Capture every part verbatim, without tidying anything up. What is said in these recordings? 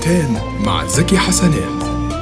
كلمتين مع زكي حسنين.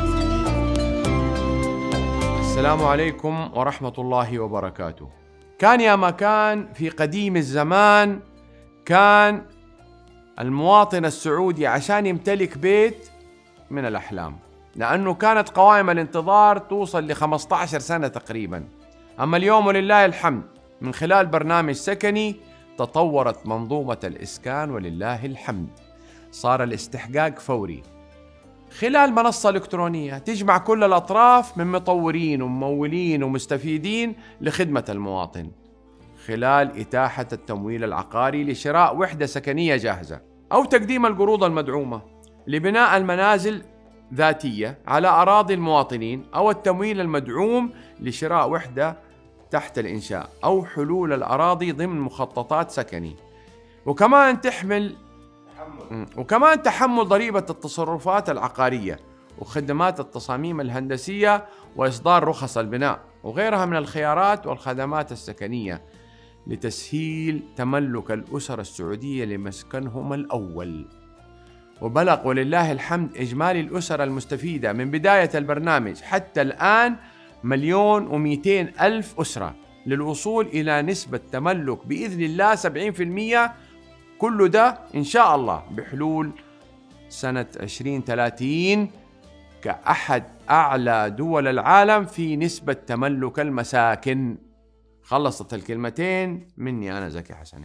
السلام عليكم ورحمة الله وبركاته. كان يا مكان في قديم الزمان كان المواطن السعودي عشان يمتلك بيت من الأحلام، لأنه كانت قوائم الانتظار توصل ل خمسة عشر سنة تقريبا. أما اليوم ولله الحمد من خلال برنامج سكني تطورت منظومة الإسكان ولله الحمد، صار الاستحقاق فوري خلال منصة إلكترونية تجمع كل الأطراف من مطورين وممولين ومستفيدين لخدمة المواطن، خلال إتاحة التمويل العقاري لشراء وحدة سكنية جاهزة، أو تقديم القروض المدعومة لبناء المنازل ذاتية على أراضي المواطنين، أو التمويل المدعوم لشراء وحدة تحت الإنشاء، أو حلول الأراضي ضمن مخططات سكني، وكمان تحمل وكمان تحمل ضريبة التصرفات العقارية وخدمات التصاميم الهندسية وإصدار رخص البناء وغيرها من الخيارات والخدمات السكنية لتسهيل تملك الأسر السعودية لمسكنهم الأول. وبلغ ولله الحمد إجمالي الأسر المستفيدة من بداية البرنامج حتى الآن مليون ومئتين ألف أسرة، للوصول إلى نسبة تملك بإذن الله سبعين في المئة، كل ده إن شاء الله بحلول سنة عشرين ثلاثين كأحد أعلى دول العالم في نسبة تملك المساكن. خلصت الكلمتين مني أنا زكي حسنين.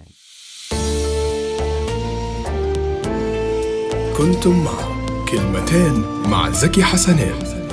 كنتم مع كلمتين مع زكي حسنين.